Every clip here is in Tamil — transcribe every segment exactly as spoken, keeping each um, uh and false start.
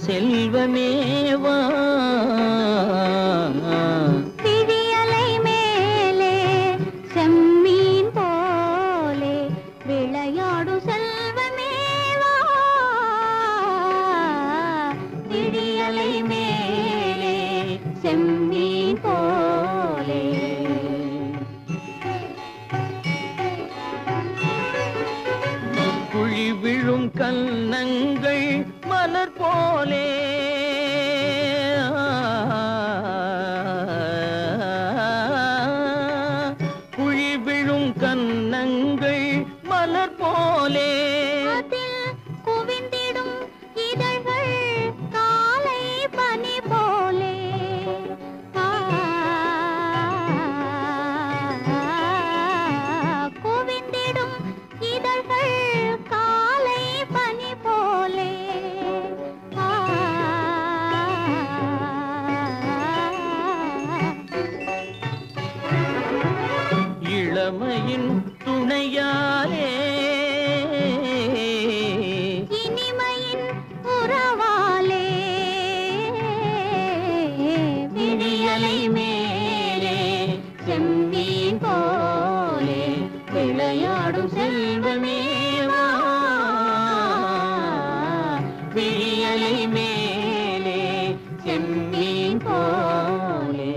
செல்வமேவா பிழியலை மேலே செம்மீன் போலே விளையாடும் செல்வமேவா பிழியலை மேலே செம்மீன் போலே குழி விழும் கன்னங்கள் மலர் போலே குழி விழும் கன்னங்கள் மலர் போலே குவிந்திடும் இதழ்கள் காலை பனி போலே குவிந்திடும் இதழ்கள் காலை பனி போலே இளமையின் துணையாலே இனிமையின் உறவாலே விழியலை மேலே செம்மீன் போலே விளையாடும் செல்வமேவா விழியலை மேலே செம்மீன் போலே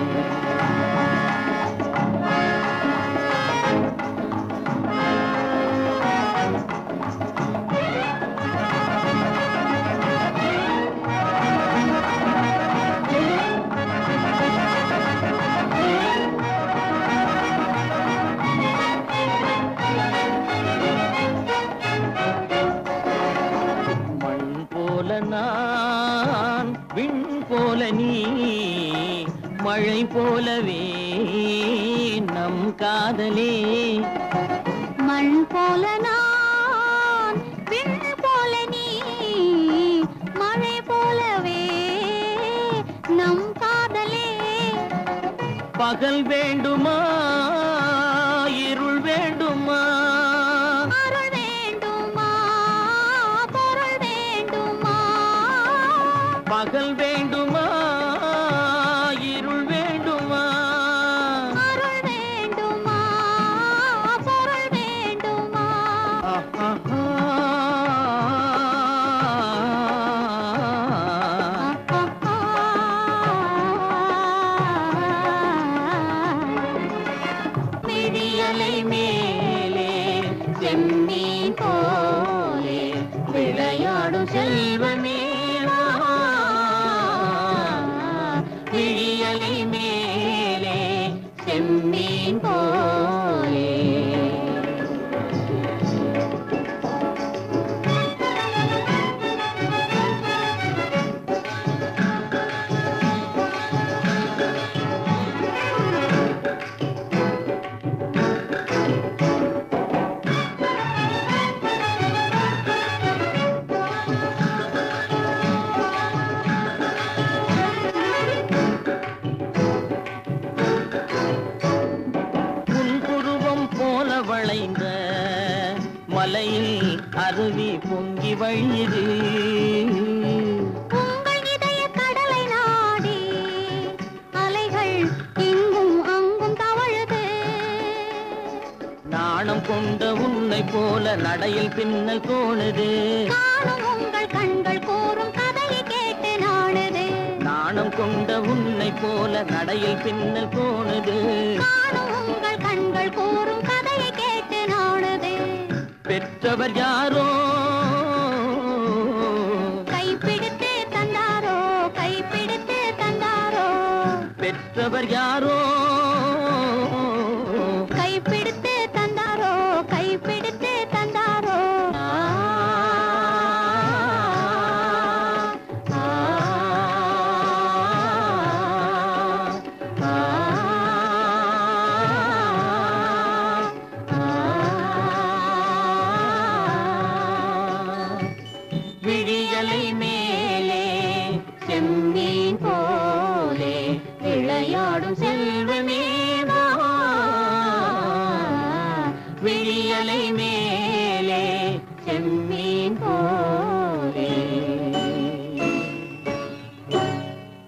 நான் விண் போல நீ மழை போலவே நம் காதலே மண் போல நான் விண் போல நீ மழை போலவே நம் காதலே பகல் வேண்டுமா இருள் வேண்டுமா அருள் வேண்டுமா பொருள் வேண்டுமா பகல் வேண்டுமா இருள் வேண்டுமா அருள் வேண்டுமா பொருள் வேண்டுமா விழியலை மேலே செம்மீன் போலே விளையாடும் செல்வமேவா விழியலை மேலே செம்மீன் போலே வளைந்த மலையில் அருவி பொங்கி வழியுது உங்கள் இதய கடலை நாடி அலைகள் இங்கும் அங்கும் தவழுது நாணம் கொண்ட உன்னை போல நடையில் பின்னல் தோணுது காணும் உங்கள் கண்கள் கூறும் கதையை கேட்டு நாடுது நாணம் கொண்ட உன்னை போல நடையில் பின்னல் தோணுது காணும் உங்கள் கண்கள் கூறும் கதையை கேட்டு நாடுது பெற்றவர் யாரோ கைப்பிடித்து தந்தாரோ கைப்பிடித்து தந்தாரோ பெற்றவர் யாரோ கைப்பிடித்து தந்தாரோ கைப்பிடித்து தந்தாரோ விழியலை மேலே செம்மீன் போலே விளையாடும் செல்வ